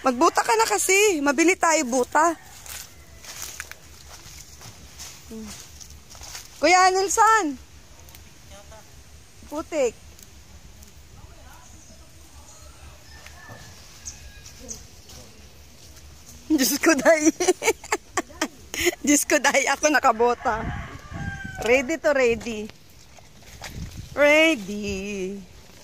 Magbuta ka na kasi. Mabili tayo buta. Kuya Nelson. Putik. Diyos ko day. Diyos ko day. Ako nakabota. Ready to ready. Ready.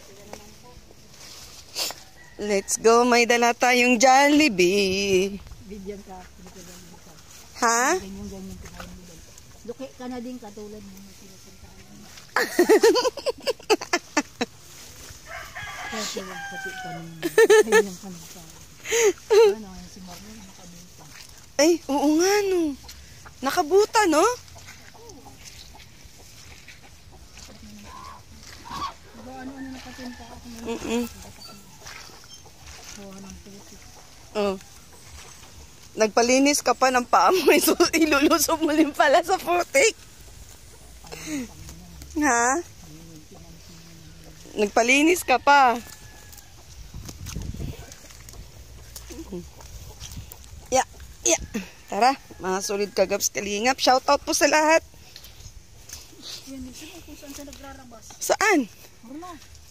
Let's go. May dala tayong Jollibee. Bigyan ka. Ha? Ganyan-ganyan ka. Luki ka na din katulad mo. Kasi wag pati ka ganyan ka na. Ano, si Marlon nakabuta. Ay, oo nga no. Nakabuta, no? Ano nakatinta ako. Oh. Nagpalinis ka pa ng paa mo, ilulusog mo din pala sa putik. Ha? Nagpalinis ka pa. Yeah. Tara, mga solid kagaps kalingap. Shout out po sa lahat. Yan, sino kung saan siya nagrarabas? Saan? Wala.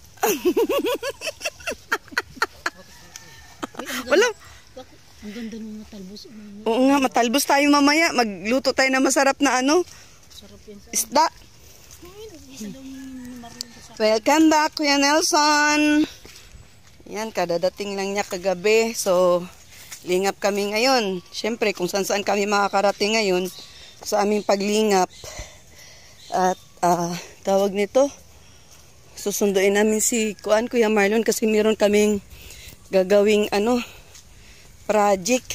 Wala. Ang ganda ng matalbos. Oo nga, matalbos tayo mamaya. Magluto tayo na masarap na ano. Sarap yan sa Isda. Welcome back, Kuya Nelson. Yan, kadadating lang niya kagabi. So, lingap kami ngayon. Siyempre, kung saan kami makakarating ngayon sa aming paglingap. At, tawag nito, susunduin namin si Kuya Marlon kasi meron kaming gagawing project.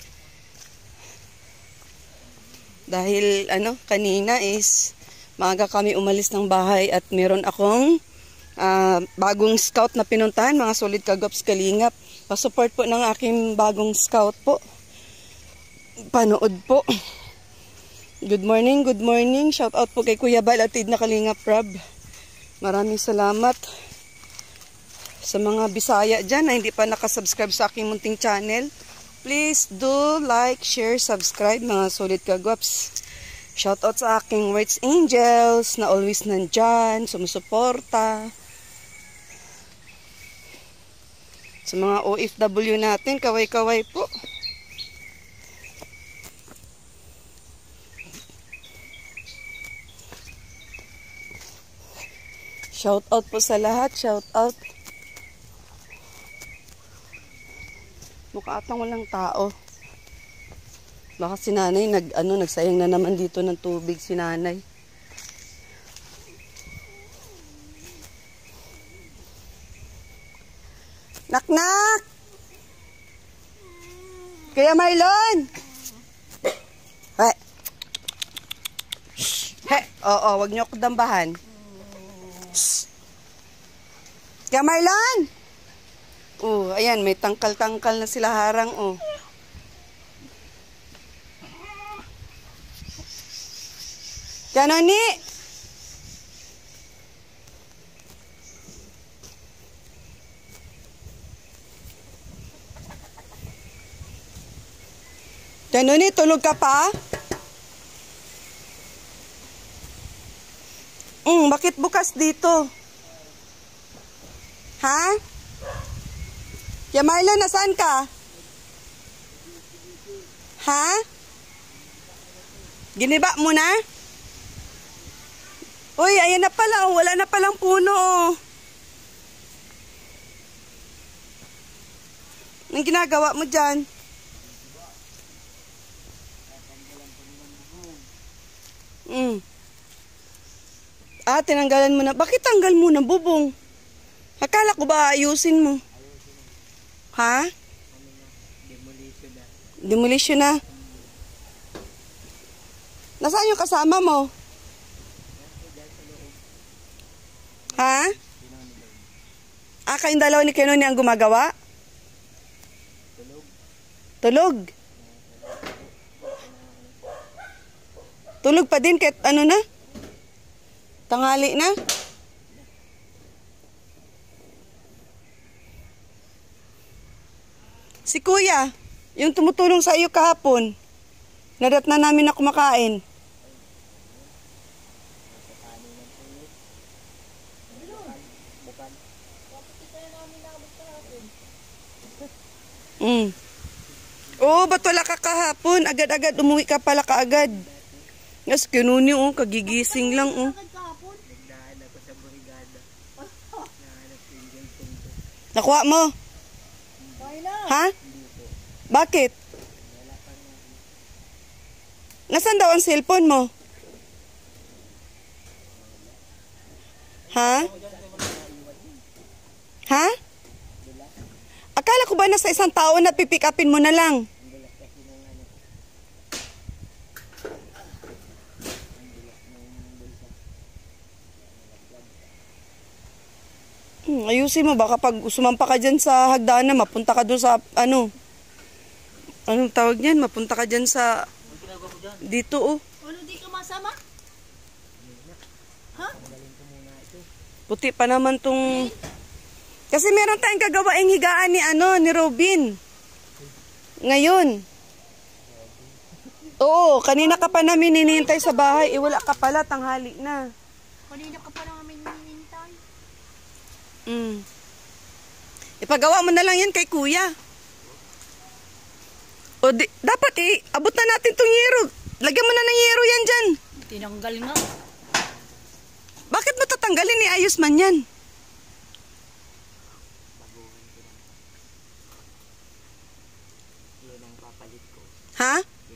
Dahil kanina is maaga kami umalis ng bahay at meron akong bagong scout na pinuntahan, mga solid kagaps kalingap. Pa-support po ng aking bagong scout po. Panood po. Good morning, good morning. Shout out po kay Kuya Bal at na Kalingap Rob. Maraming salamat sa mga Bisaya dyan na hindi pa nakasubscribe sa aking munting channel. Please do like, share, subscribe mga solid kagaps. Shout out sa aking Words Angels na always nandyan, sumusuporta. Sa mga OFW natin, kaway-kaway po. Shout out po sa lahat, shout out. Mukha atang walang tao. Baka si nanay nagsayang na naman dito ng tubig si nanay. Nak! Kuya Marlon! Oo, wag niyo ako dambahan. Kuya Marlon! Ayan, may tangkal-tangkal na sila harang, Kaya ni? Kaya tulog ka pa? Bakit bukas dito? Ha? Kaya Marlon, nasaan ka? Ha? Giniba mo na? Uy, ayan na pala, wala na palang puno. Anong ginagawa mo dyan? Tinanggalan mo na. Bakit tanggal mo na, bubong? Akala ko ba ayusin mo? Ha? Demolition na. Nasaan yung kasama mo? Ha? Kayong dalawa ni Kenoni ang gumagawa? Tulog. Tulog pa din kahit na? Tanghali na? Si Kuya, yung tumutulong sa iyo kahapon. Nadat na namin na kumakain. Oo, ba't wala ka kahapon? Agad-agad umuwi ka pala kaagad. Yes, kinuni kagigising lang Nakuha mo? Ha? Bakit? Nasaan daw ang cellphone mo? Ha? Ha? Akala ko ba nasa isang tao na pipick upin mo na lang? Ayusin mo, baka pag sumampa ka dyan sa hagdanan, mapunta ka doon sa, anong tawag niyan? Mapunta ka dyan sa, dito Ano, di ka masama? Ha? Puti pa naman tong, kasi meron tayong gagawaing higaan ni Robin. Ngayon. Oo, kanina ka pa namin hinihintay sa bahay, wala ka pala, tanghali na. Kanina ka pa namin hinihintay. Ipagawa mo na lang yan kay Kuya. O dapat abot na natin tong yero. Lagyan mo na ng yero yan dyan. Tinanggal nga. Bakit mo tatanggalin? Ayos man yan. Ha?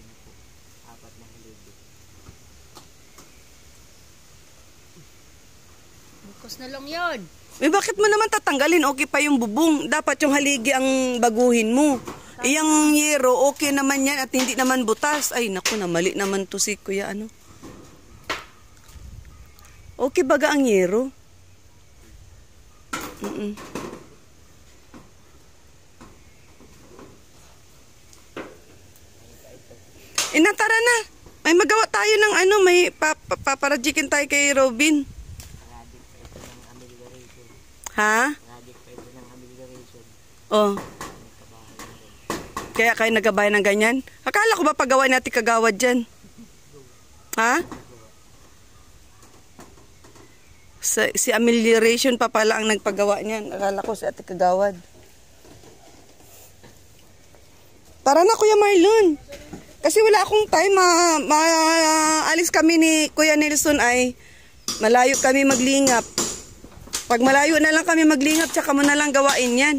Bukas na lang yan. Bakit mo naman tatanggalin? Okay pa yung bubong. Dapat yung haligi ang baguhin mo. Iyang yero, okay naman yan at hindi naman butas. Ay, naku, mali naman to si Kuya, Okay baga ang yero? Tara na. May magawa tayo ng may paparajikin tayo kay Robin. Ha? Oh. Kaya kayo nagabay ng ganyan? Akala ko ba pagawa natin kagawad dyan? Ha? Si amelioration pa pala ang nagpagawa niyan. Akala ko si Ate Kagawad. Tara na Kuya Marlon. Kasi wala akong time. Maalis kami ni Kuya Nelson ay malayo kami maglingap. Pag malayo na lang kami maglingap, tsaka mo na lang gawain yan.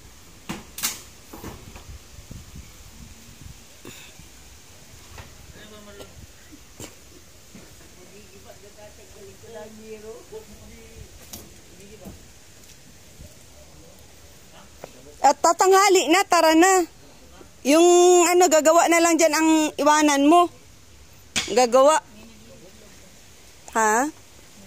At tatanghali na, tara na. Yung gagawa na lang dyan ang iwanan mo. Gagawa. Ha?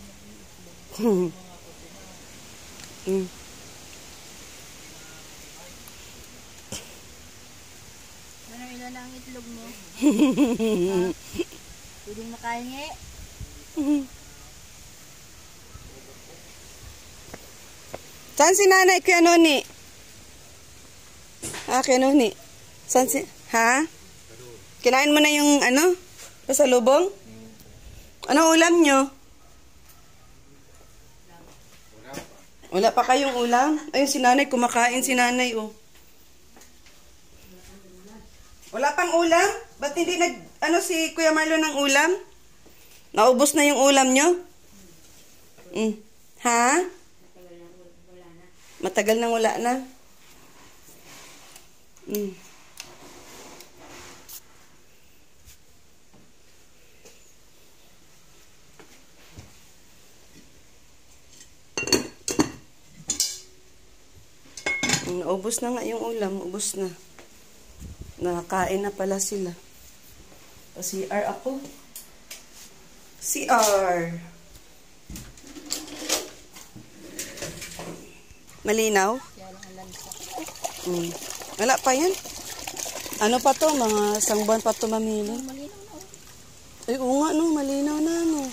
Ano ilan ang itlog mo? Pwedeng makain nga eh. Saan si nanay Kuya Noni? Kuya Noni. Saan si... Ha? Kinain mo na yung pasalubong? Anong ulam nyo? Wala pa kayong ulam? Ayun si nanay, kumakain si nanay Wala pang ulam? Ba't hindi si Kuya Marlon ng ulam? Naubos na yung ulam nyo? Ha? Matagal nang wala na? Ubos na nga yung ulam, ubos na. Nakakain na pala sila. CR ako. CR. Malinaw? Wala pa yan. Ano pa to? Mga isang buwan pa to mamili. Ay, oo nga malinaw na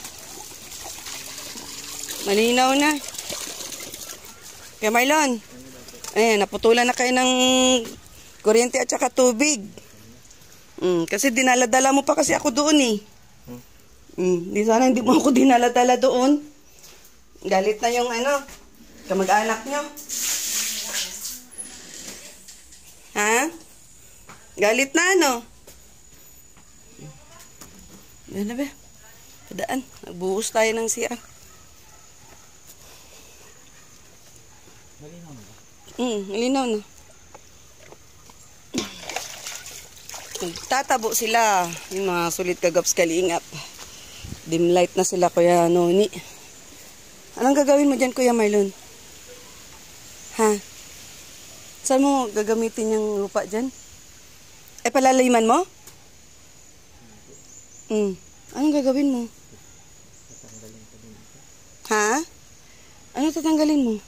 Malinaw na. Kaya Marlon, naputulan na kayo ng Kuryente at saka tubig. Kasi dinala-dala mo pa kasi ako doon eh. Di sana hindi mo ako dinala-dala doon. Galit na yung kamag-anak nyo. Ha? Galit na Yan na ba? Padaan. Nagbuhos tayo ng CR. Malinaw na ba? Malinaw na. Nagtatabo sila. Yung mga sulit kagaps kalingap. Dim light na sila, Kuya Noni. Anong gagawin mo dyan, Kuya Marlon? Ha? Saan mo gagamitin yung lupa dyan? Palaliman mo? Anong gagawin mo? Ha? Ano tatanggalin mo?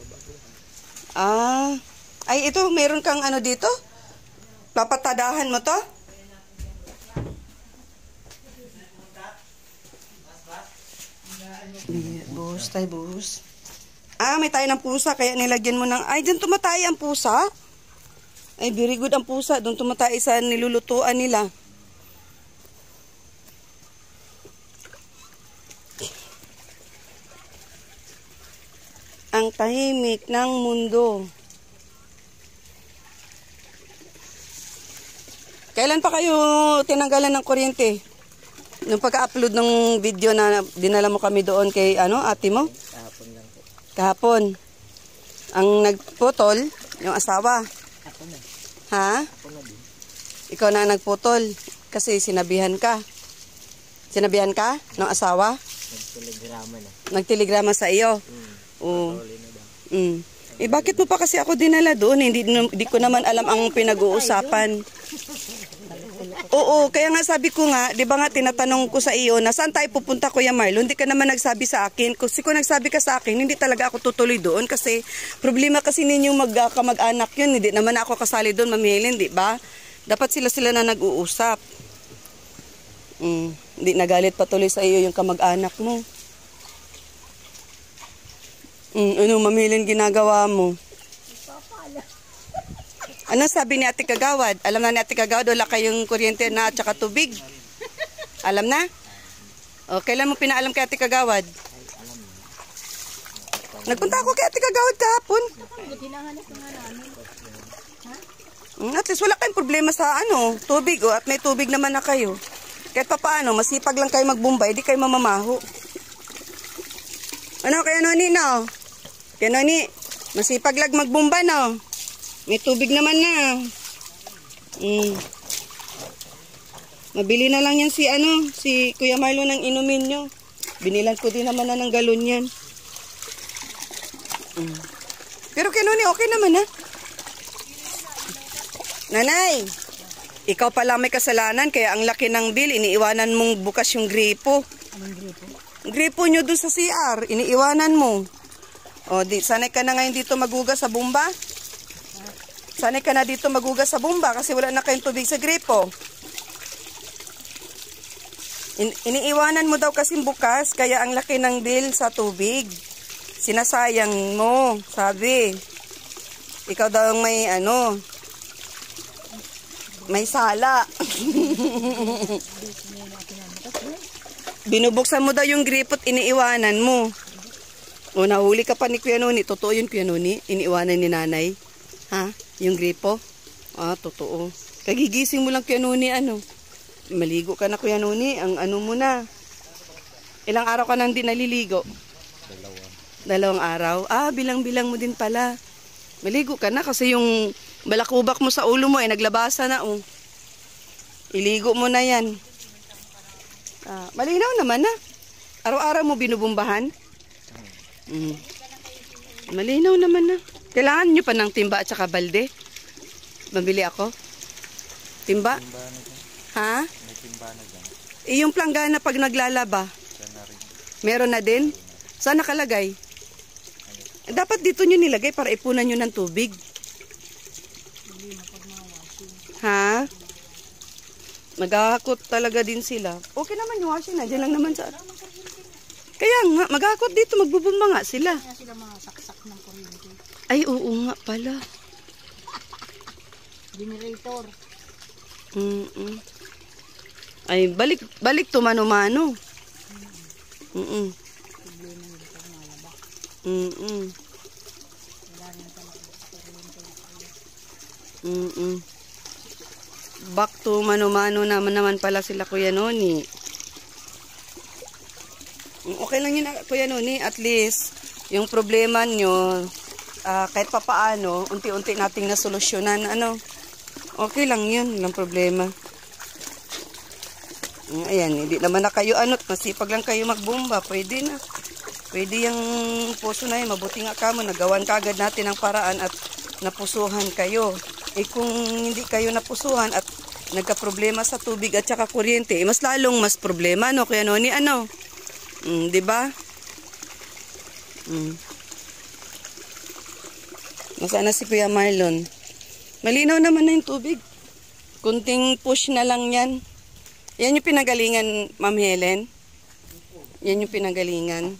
Ay ito, meron kang dito? Papatadahan mo to? Buhos tayo, buhos. May tayo ng pusa, kaya nilagyan mo ng... Ay, dyan tumatay ang pusa. Ay, very good ang pusa. Doon tumatay sa nilulutuan nila. Ang tahimik ng mundo. Kailan pa kayo tinanggalan ng kuryente? Nung pagka-upload ng video na dinala mo kami doon kay ate mo? Kahapon lang po. Kahapon. Ang nagputol, yung asawa. Ako na. Ha? Ako na din. Ikaw na nagputol kasi sinabihan ka. Sinabihan ka ng asawa? Nagtelegrama na. Nagtelegrama sa iyo? Oo. Bakit mo pa kasi ako dinala doon? Hindi ko naman alam ang pinag-uusapan. Oo, kaya nga sabi ko nga, di ba nga tinatanong ko sa iyo na saan tayo pupunta, Kuya Marlon? Hindi ka naman nagsabi sa akin. Kasi kung nagsabi ka sa akin, hindi talaga ako tutuloy doon kasi problema kasi ninyong magkamag-anak yun. Hindi naman ako kasali doon, Ma'am Helen, di ba? Dapat sila na nag-uusap. Hindi nagalit patuloy sa iyo yung kamag-anak mo. Ma'am Helen, ginagawa mo? Ano sabi ni Ate Kagawad? Alam na ni Ate Kagawad, wala kayong kuryente na at saka tubig. Alam na? O, kailan mo pinaalam kay Ate Kagawad? Nagpunta ako kay Ate Kagawad kahapon. At least wala kayong problema sa tubig. At may tubig naman na kayo. Kahit pa paano, masipag lang kayo magbumbay, di kayo mamamaho. Ano kaya Noni, no? Kaya Noni, masipag lang magbumba, no? May tubig naman na. Mabili na lang yan si Kuya Marlon ng inumin nyo. Binilan ko din naman na ng galon yan. Pero kay Noni, okay naman ha. Nanay, ikaw pala may kasalanan kaya ang laki ng bill, iniiwanan mong bukas yung gripo. Anong gripo? Gripo nyo doon sa CR, iniiwanan mo. O, sanay ka na ngayon dito magugas sa bumba? Sanay ka na dito magugas sa bumba kasi wala na kayong tubig sa gripo. Iniiwanan mo daw kasi bukas, kaya ang laki ng bill sa tubig. Sinasayang mo, sabi. Ikaw daw ang may sala. Binubuksan mo daw yung gripo at iniiwanan mo. O, nahuli ka pa ni Kuya Noni. Totoo yun, Kuya Noni? Iniiwanan ni nanay? Ha? Yung gripo? Totoo. Kagigising mo lang, Kuya Noni, Maligo ka na, Kuya Noni. Ang mo na. Ilang araw ka nang di naliligo? 2 araw. Bilang-bilang mo din pala. Maligo ka na kasi yung balakubak mo sa ulo mo naglabasa na, Iligo mo na yan. Malinaw naman na. Araw-araw mo binubumbahan? Malinaw naman na. Kailangan nyo pa ng timba at saka balde? Mabili ako? Timba? Ha? May timba na dyan. Yung planggana pag naglalaba? Meron na din? Saan nakalagay? Dapat dito nyo nilagay para ipunan nyo ng tubig. Ha? Maghahakot talaga din sila. Okay naman yung washing na. Diyan lang naman sa... Kaya nga, maghahakot dito. Magbubumba nga sila. Kaya sila mga saksak ng kuryente. Ay, oo nga pala. Generator. Ay, balik to mano-mano. Problema nila pag malaba. Wala rin talaga. Back to mano-mano naman pala sila Kuya Noni. Okay lang yun Kuya Noni, at least yung problema nyo, kahit papaano, unti-unti nating nasolusyonan, ano. Okay lang yun, walang problema. Ayan, hindi naman na kayo masipag lang kayo magbomba, pwede na. Pwede yung puso na yun, mabuti nga kamo, nagawan kagad natin ang paraan at napusuhan kayo. Kung hindi kayo napusuhan at nagka-problema sa tubig at saka kuryente, mas mas problema, no? Kuya Noni, ano? Di ba? Nasaan na si Kuya Marlon? Malinaw naman na yung tubig. Kunting push na lang yan. Yan yung pinagalingan, Ma'am Helen. Yan yung pinagalingan.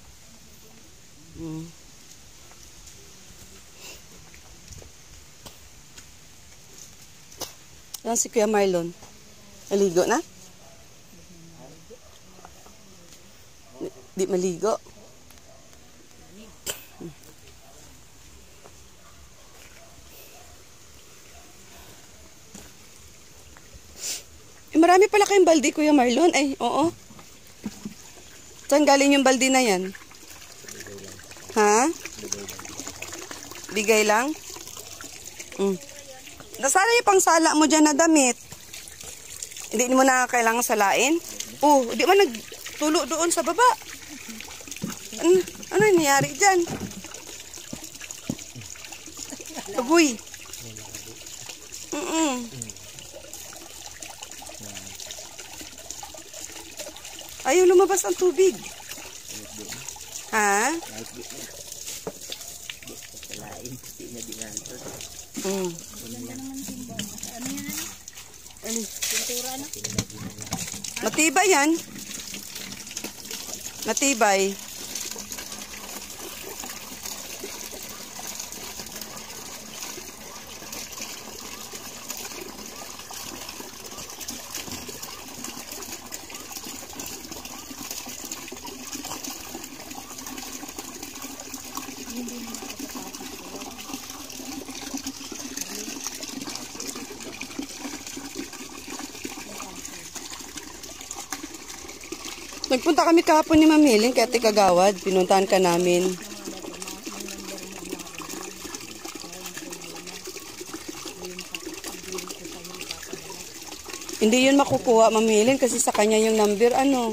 Yan si Kuya Marlon. Maligo na? Di maligo. Marami pala kayong baldi, Kuya Marlon. Ay, oo. Saan galing yung baldi na yan? Ha? Bigay lang? Nasaan yung pangsala mo dyan na damit? Hindi mo na kailangan salain? Di mo nagtulo doon sa baba. Ano nangyari dyan? Agoy. Ayaw lumabas ang tubig. Ha? Matibay yan. Matibay. Nagpunta kami kahapon ni Ma'am Helen kaya Kagawad. Pinuntahan ka namin. Hindi yun makukuha, Ma'am Helen, kasi sa kanya yung number, ano.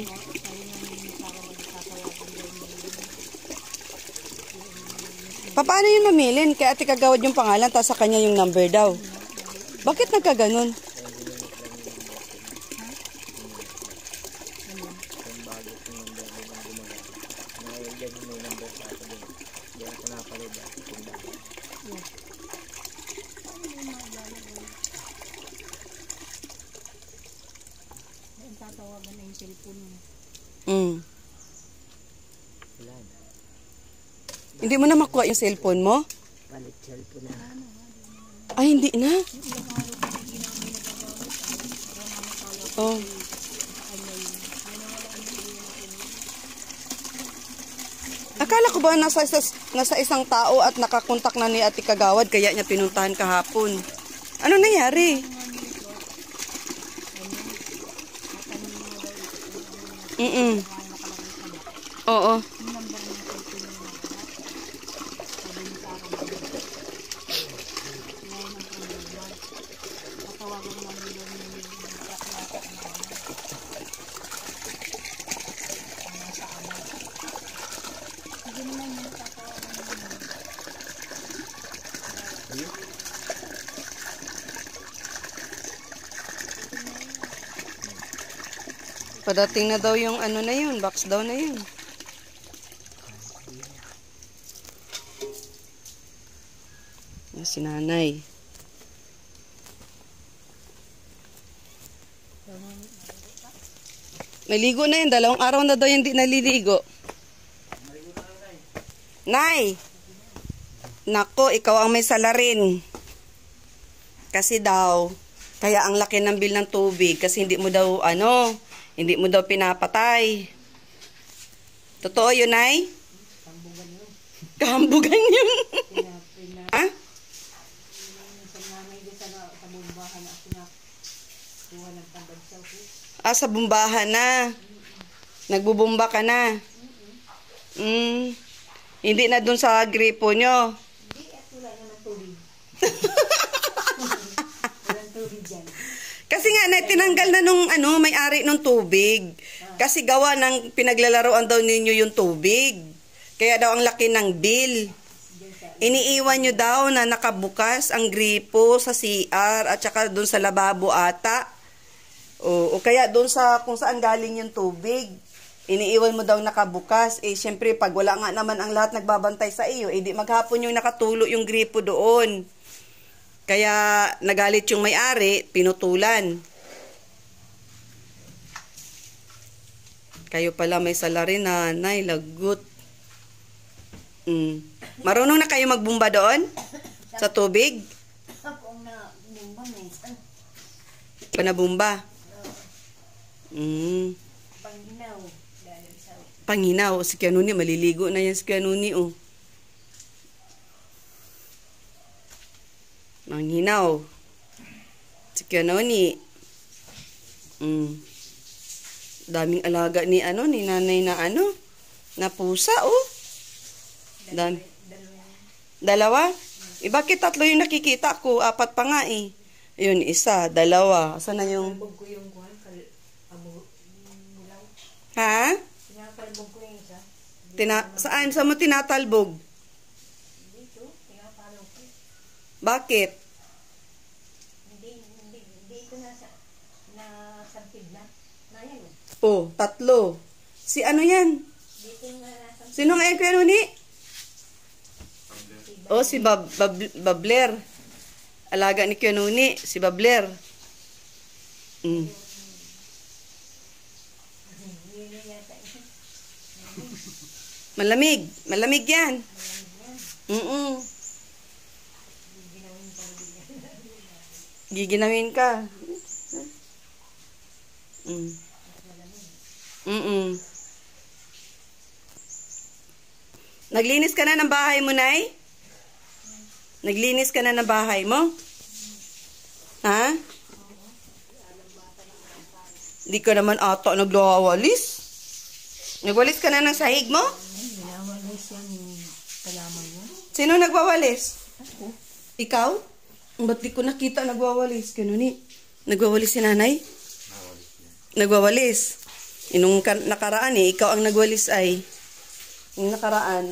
Paano yun, Ma'am Helen? Kaya Kagawad yung pangalan, tapos sa kanya yung number daw. Bakit nagkaganon? Tatawagan na yung cellphone mo. Hindi mo na makuha yung cellphone mo? Balik cellphone na. Ay, hindi na. Oh. Akala ko ba nasa isang tao at nakakontak na ni Ate Kagawad kaya niya pinuntahan kahapon. Ano nangyari? Oo. Padating na daw yung ano na yun, box daw na yun. Yan si nanay. Naligo na yun, 2 araw na daw yung di naliligo. Nay! Nako, ikaw ang may salarin. Kasi daw, kaya ang laki ng bill ng tubig kasi hindi mo daw, hindi mo daw pinapatay. Totoo yun, ay? Tambugan yun. Kahambugan yun. Ha? Sa nanay din sa tabumbahan na kuha ng pambagsaw ko. Sa bumbahan na. Nagbubumba ka na. Hindi na dun sa gripo nyo. Hindi, at wala naman tubig. Walang tubig dyan. Kasi nga, tinanggal na nung may-ari nung tubig. Kasi gawa ng pinaglalaroan daw ninyo yung tubig. Kaya daw ang laki ng bill. Iniiwan nyo daw na nakabukas ang gripo sa CR at saka dun sa lababo ata. O kaya dun sa kung saan galing yung tubig. Iniiwan mo daw nakabukas. Syempre, pag wala nga naman ang lahat nagbabantay sa iyo, di maghapon yung nakatulo yung gripo doon. Kaya nagalit yung may-ari, pinutulan. Kayo pala may salarin, nanay, lagot. Marunong na kayo magbumba doon? Sa tubig? Ako na bumba na yun. Panabumba? Panghinaw. Panghinaw. Si Kianuni, maliligo na yan si Kianuni, oh. Manghinaw. Si Kianuni. Daming alaga ni nanay na pusa, oh. Dalawa? Bakit tatlo yung nakikita ko? 4 pa nga, eh. Yun, 1, 2. Saan na yung... Talbog ko yung kuhan, mulaw. Ha? Tinatalbog ko yung isa. Saan? Saan mo tinatalbog? Dito, tinapalog ko. Bakit? Hindi ito nasampid na. Nayan o. Oh, 3. Si ano yan? Dito nga nasampid. Sino nga yung kuya ni? Oh, si Babler. Alaga ni Kianuni, si Babler. Malamig. Malamig yan. Giginawin ka. Naglinis ka na ng bahay mo, Nay? Naglinis ka na ng bahay mo? Ha? Di ka naman ata nagwawalis. Nagwalis ka na ng sahig mo? Minawalis yan yung kalaman mo. Sino nagwawalis? Ako. Ikaw? Ba't di ko nakita nagwawalis? Ganun nagwawalis si nanay? Nagwawalis. Inong nakaraan ikaw ang nagwalis ay. Yung nakaraan.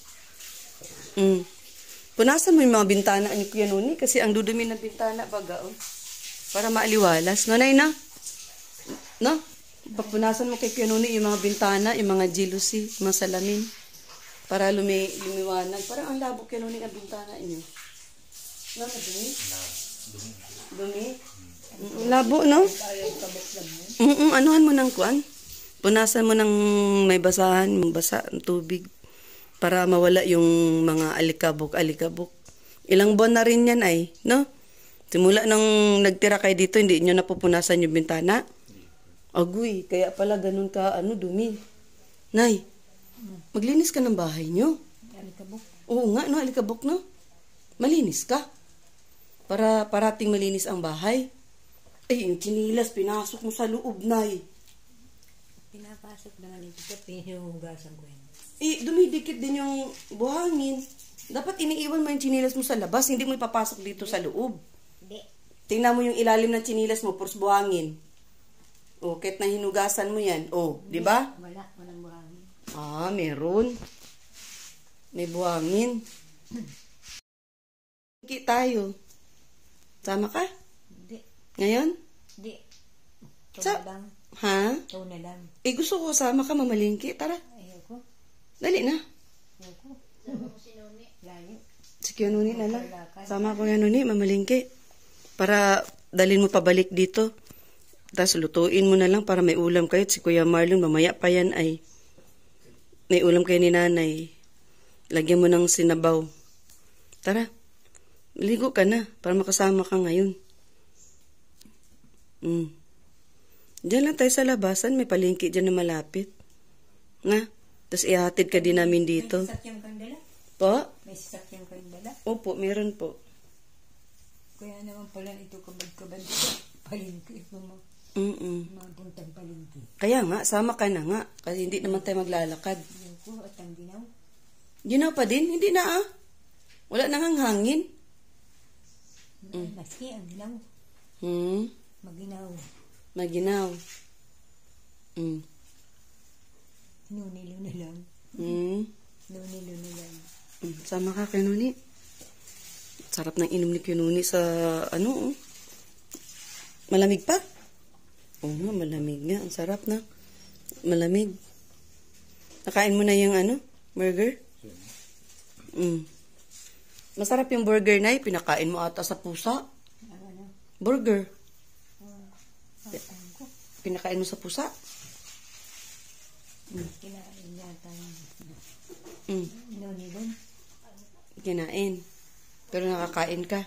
Punasan mo yung mga bintana ni Kuya Nuni kasi ang dudumi ng bintana baga, oh. Para maaliwalas. No, Nay, na? No? Papunasan mo kay Kuya Nuni yung mga bintana, yung mga jealousy, yung mga salamin. Para lumiwanag. Parang ang labo Kuya Nuni ang bintana niyo. No, madumi? Dumi? Labo, no? Anuhan mo ng kuan? Punasan mo ng may basahan, basa ng tubig. Para mawala yung mga alikabok. Ilang buwan na rin yan ay, no? Simula nang nagtira kayo dito, hindi nyo napupunasan yung bintana? Agoy, kaya pala ganun ka, dumi. Nay, maglinis ka ng bahay nyo. Alikabok? Oo nga, no, alikabok, no? Malinis ka. Para parating malinis ang bahay. Ay, yung chinilas, pinasok mo sa loob, Nay. Pinapasok na nga nito, pinuhugasan ko yan. Dumidikit din yung buhangin. Dapat iniiwan mo yung chinilas mo sa labas, hindi mo ipapasok dito sa loob. Hindi. Tingnan mo yung ilalim ng chinilas mo, purs buhangin. O, kahit na hinugasan mo yan. O, di ba? Walang buhangin. Meron. May buhangin. Hindi tayo. Sama ka? Hindi. Ngayon? Hindi. Ito Sa- na lang. Ha? Ito na lang. Gusto ko sama ka, mamalingki. Tara, Ayoko. dali na. Ayoko. Sama ko si Noni. Layo. Si Kuya Nuni na lang. Sama ko Kuya Nuni, mamalingki. Para dalhin mo pabalik dito. Tapos lutuin mo na lang para may ulam kayo. Si Kuya Marlon, mamaya pa yan ay. May ulam kayo ni nanay. Lagyan mo ng sinabaw. Tara. Ligo ka na para makasama ka ngayon. Diyan lang tayo sa labasan. May palengke dyan na malapit. Nga. Tapos ihatid ka din namin dito. May sasakyan kang dala? Po? May sasakyan kang dala? Opo, meron po. Kaya naman pala ito kabad-kabad dito. Palengke mo. Mapuntang palengke. Kaya nga, sama ka na nga. Kasi hindi naman tayo maglalakad. Yan ko at ang ginaw. Ginaw pa din? Hindi na ah. Wala nang hangin. Maski ang ginaw. Maginaw. Maginaw. Nunilo na lang. Nunilo na lang. Sama ka kay Nuni. Sarap ng inom ni Nuni sa ano. Malamig pa. Oo nga, malamig nga. Ang sarap na. Malamig. Nakain mo na yung ano? Burger? Masarap yung burger na pinakain mo ata sa pusa. Ano? Burger. Pinakain mo sa pusa. Kinain yata yung nunilon. Kinain. Pero nakakain ka.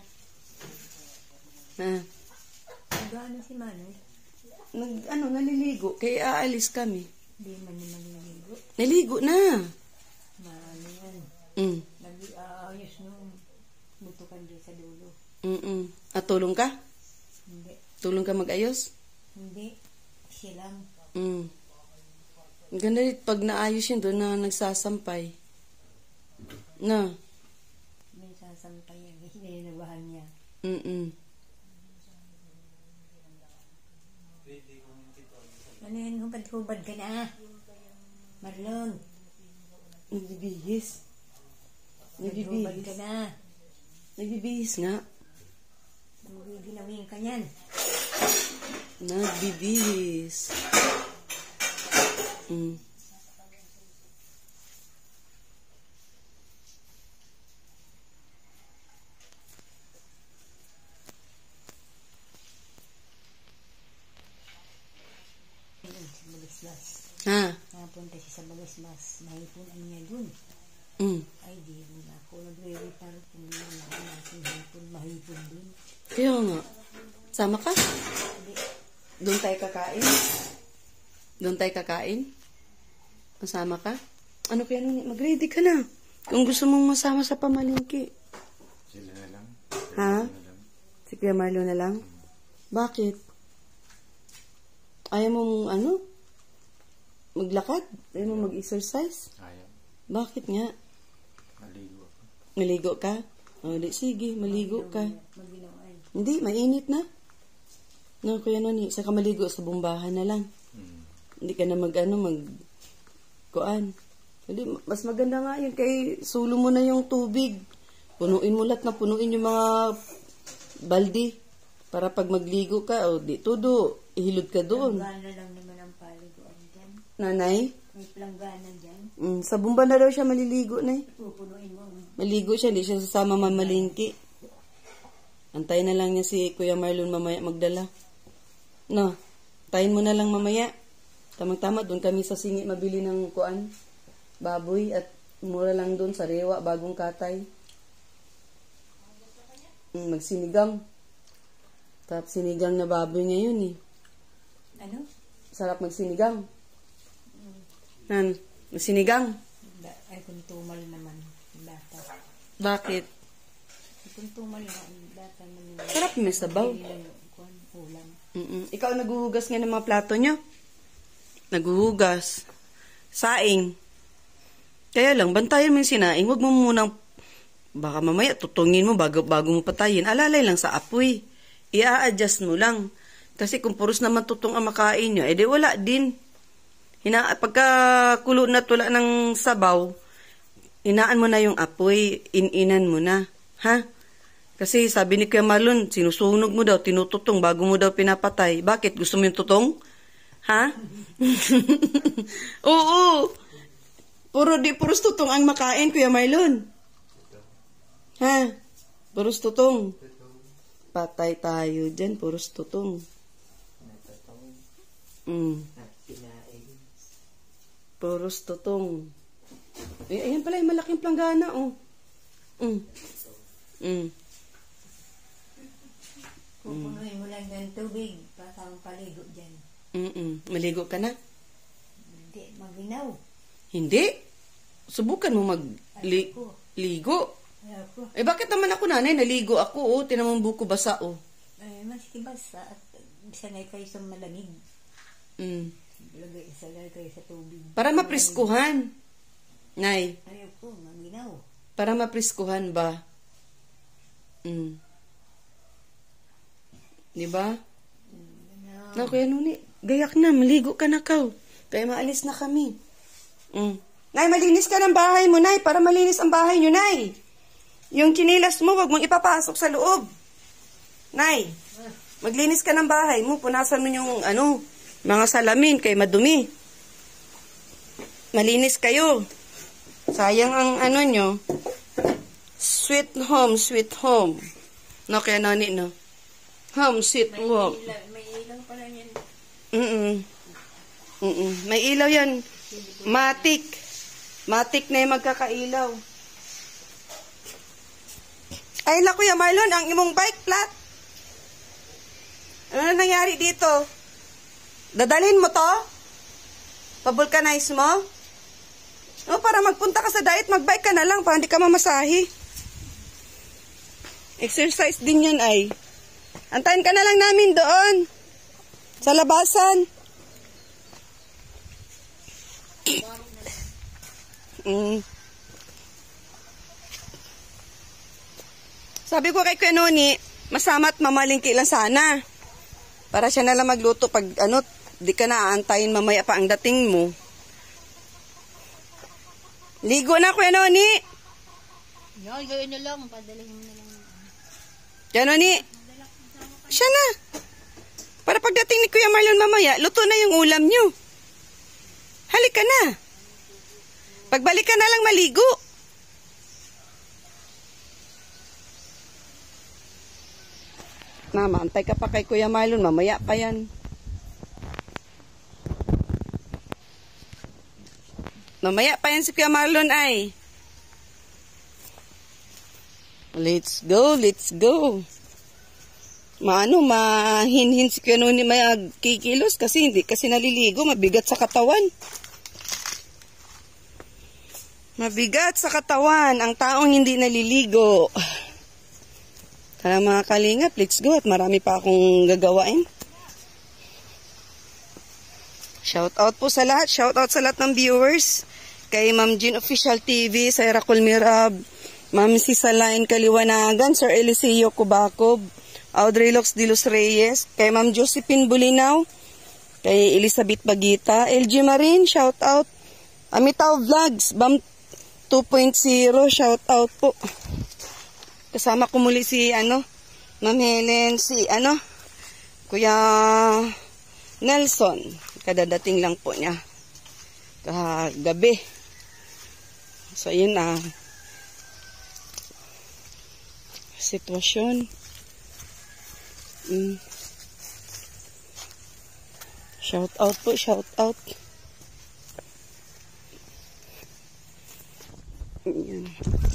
Na. Ano si Manoy? Naliligo. Kaya aalis kami. Hindi man na maliligo. Naligo na. Maano yan. Nag-aayos nung butukan din sa dulo. At tulong ka? Hindi. Tulong ka mag-ayos? Hindi. Siya lang. Ganda rin pag naayos yun doon na nagsasampay. Na. May sasampay yan. Kasi nilinabahan niya. Ano yan? Hubad-hubad ka na. Marlon. Nagbibihis. Hubad ka na. Nagbibihis nga. Ginawin ka niyan. Nagbibihis. Ha? Napunta siya sa Bagasbas. Mahipunan niya dun. Ay, di mo na ako. Nagre-repair kung natin hipon, mahipon dun. Kaya nga. Sama ka? Doon tayo kakain? Doon tayo kakain? Masama ka? Ano kaya nun? Mag-ready ka na. Kung gusto mong masama sa pamalingki. Sila na lang. Ha? Si Kuya Marlo na lang? Bakit? Ayaw mong ano? Maglakad? Ayaw mong mag-exercise? Ayaw. Bakit nga? Maligo ako. Maligo ka? O, di, sige, maligo ka. Maginawan. Hindi, mainit na. No, Kuya Noni, saka maligo sa bumbahan na lang. Hindi ka na kuan. Hindi, mas maganda nga yun kay sulo mo na yung tubig. Punuin mo lahat na punuin yung mga baldi. Para pag magligo ka, o di todo, ihilod ka doon. Planggana lang naman ang paliguan dyan. Nanay? May planggana dyan. Sa bumba na daw siya maliligo, nay. Pupunuin mo. Maligo siya, hindi siya sasama mamalingki. Antayin na lang niya si Kuya Marlon mamaya magdala. No, tayin mo na lang mamaya. Tamang-tama, doon kami sa singit mabili ng kuan, baboy, at mura lang doon sa rewa, bagong katay. Magsinigang. Tapos sinigang na baboy ngayon eh. Ano? Sarap magsinigang. Sinigang. Ay, kung tumal naman. Bata. Bakit? Kung tumal na ang bata naman. Sarap may sabaw. Ulam. Ikaw naghuhugas nga ng mga plato nyo? Naghuhugas. Saing. Kaya lang, bantayan mo yung sinaing. Huwag mo munang, baka mamaya tutungin mo bago mo patayin. Alalay lang sa apoy. I-a-adjust mo lang. Kasi kung puros naman tutong ang makain nyo, edi wala din. Pagka kulo na tula ng sabaw, inaan mo na yung apoy, ininan mo na. Ha? Kasi sabi ni Kuya Marlon, sinusunog mo daw, tinututong bago mo daw pinapatay. Bakit? Gusto mo yung tutong? Ha? Oo. Puros tutong ang makain, Kuya Marlon. Ha? Puros tutong. Patay tayo dyan, puros tutong. Puros tutong. Ayan pala yung malaking planggana, oh. Pupunuhin mo lang ng tubig para kang paligo dyan. Maligo ka na? Hindi, maginaw. Hindi. Subukan mo Ayoko. ligo. Ayoko. Eh bakit naman ako nanay? Naligo ako, oh. Tinan mo ang buko basa, oh. Maski basa at sanay kayo sa malamig. Sanay kayo sa tubig. Para mapriskuhan. Nay. Ayoko, maginaw. Para mapriskuhan ba? Diba? No, kaya nuni, gayak na, maligo ka na kaw. Kaya maalis na kami. Nay, malinis ka ng bahay mo, Nay, para malinis ang bahay nyo, Nay. Yung kinilas mo, wag mong ipapasok sa loob. Nay, maglinis ka ng bahay mo, punasan mo yung, mga salamin, kay madumi. Malinis kayo. Sayang ang nyo. Sweet home, sweet home. No, kaya nani, no? Home, sweet home. May ilaw pala yan. May ilaw yan. Matik. Matik na yung magkakailaw. Ay, na Kuya Marlon, ang imong bike flat. Ano na nangyari dito? Dadalhin mo to? Pabulkanize mo? O, para magpunta ka sa diet, magbike ka na lang para hindi ka mamasahi. Exercise din yan ay. Antayin ka na lang namin doon. Sa labasan. Sabi ko kay Kuya Noni, masama't mamalingki lang sana. Para siya na lang magluto pag di ka na aantayin mamaya pa ang dating mo. Ligo na Kuya Noni. Yan, gawin na lang. Padalahin mo na lang. Kuya Noni. Siya na. Para pagdating ni Kuya Marlon mamaya, luto na yung ulam nyo. Halika na. Pagbalik ka na lang maligo. Mama, antay ka pa kay Kuya Marlon. Mamaya pa yan. Mamaya pa yan si Kuya Marlon ay. Let's go, let's go. Mahinhin si Kuya Noni kikilos kasi hindi kasi naliligo. Mabigat sa katawan. Mabigat sa katawan ang taong hindi naliligo. Tara mga kalingap, let's go at marami pa akong gagawain. Shout out po sa lahat. Shout out sa lahat ng viewers. Kay Ma'am Jean Official TV, Sarah Colmirab, Ma'am Sisalain Kaliwanagan, Sir Eliseo Kubacob, Audrey Lox de los Reyes, kay Ma'am Josephine Bulinaw, kay Elizabeth Bagita, LG Marin, shout out. Amitaw Vlogs, BAM 2.0, shout out po. Kasama ko muli si Ma'am Helen, si Kuya Nelson. Kadadating lang po niya kagabi. So yun na sitwasyon. Shout out po, shout out. Yan.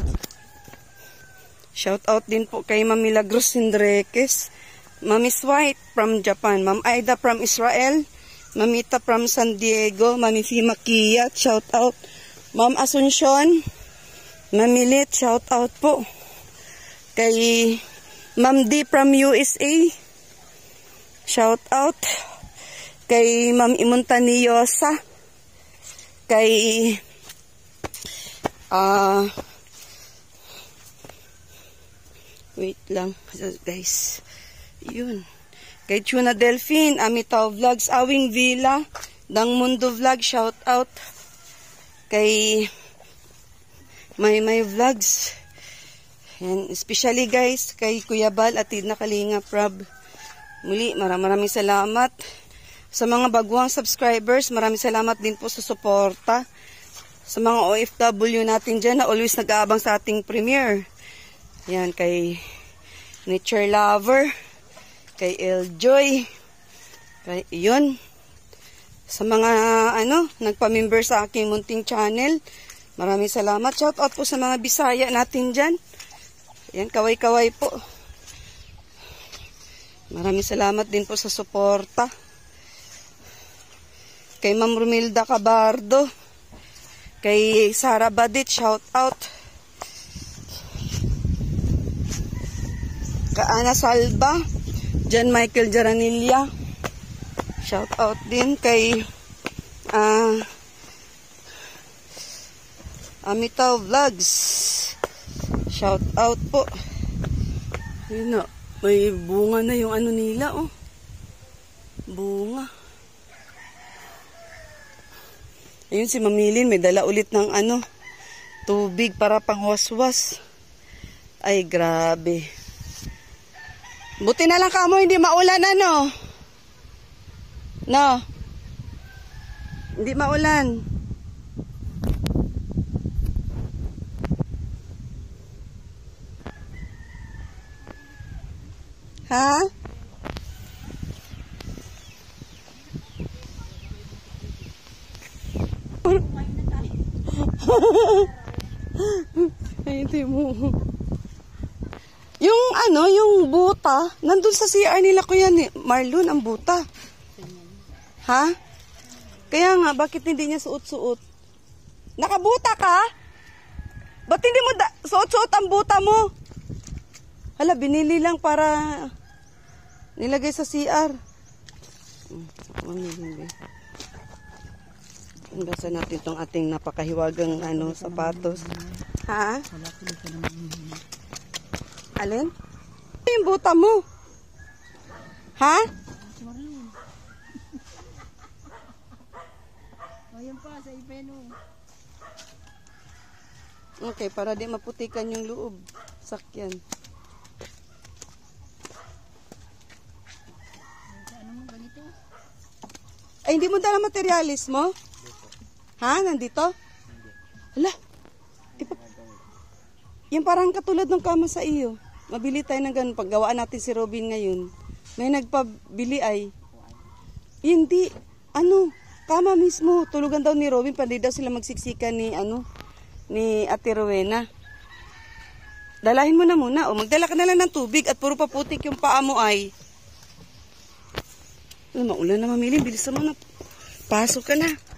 Shout out din po kay Ma'am Milagros Hendriquez, Ma'am Miss White from Japan, Ma'am Aida from Israel, Mamita from San Diego, Ma'am Fima Kia, shout out. Ma'am Asuncion, Ma'am Milit, shout out po. Kay Ma'am D from USA, shout out. Kay Ma'am Imontaniosa, kay wait lang guys, yun, kay Tuna Delphine, Amitaw Vlogs, Awing Villa, Dang Mundo Vlog, shout out. Kay May Vlogs, and especially guys kay Kuya Bal at Tidna Kalingap Rob. Muli maraming salamat sa mga baguhang subscribers. Maraming salamat din po sa suporta sa mga OFW natin dyan na always nag-aabang sa ating premiere. Yan, kay Nature Lover, kay Eljoy, kay yun, sa mga nagpa-member sa aking munting channel. Maraming salamat. Shout out po sa mga Bisaya natin dyan. Yan, kaway-kaway po. Maraming salamat din po sa suporta. Kay Ma'am Romilda Cabardo. Kay Sara Badit, shout out. Kay Ana Salva. John Michael Jaranilla. Shout out din kay Amitaw Vlogs. Shout out po. Yun na. May bunga na yung ano nila, oh. Bunga. Ayun si Mamilin, may dala ulit ng ano, tubig para pangwaswas. Ay, grabe. Buti na lang kamo, hindi maulan, ano? No? Hindi maulan. Ha? Ay, hindi mo. Yung ano, yung buta, nandun sa CR nila ko yan, Marlon, ang buta. Ha? Kaya nga, bakit hindi niya suot-suot? Nakabuta ka? Ba't hindi mo suot-suot ang buta mo? Hala, binili lang para nilagay sa CR. Basa natin itong ating napakahiwagang ano, sapatos. Ha? Alin? Ano yung buta mo? Ha? Ayan pa, sa ipeno. Okay, para di maputikan yung loob. Sakyan. Ano mo ganito? Ay, hindi mo dala materialis mo? Ha? Nandito? Hala. Yung parang katulad ng kama sa iyo. Mabili tayo ng ganun. Paggawaan natin si Robin ngayon. May nagpabili ay. Hindi. Ano? Kama mismo. Tulugan daw ni Robin. Pandi daw sila magsiksikan ni ano. Ni Ate Rowena. Dalahin mo na muna. O magdala ka na lang ng tubig. At puro paputik yung paa mo ay. Maulan na, Mamili. Bilis mo na. Pasok ka na.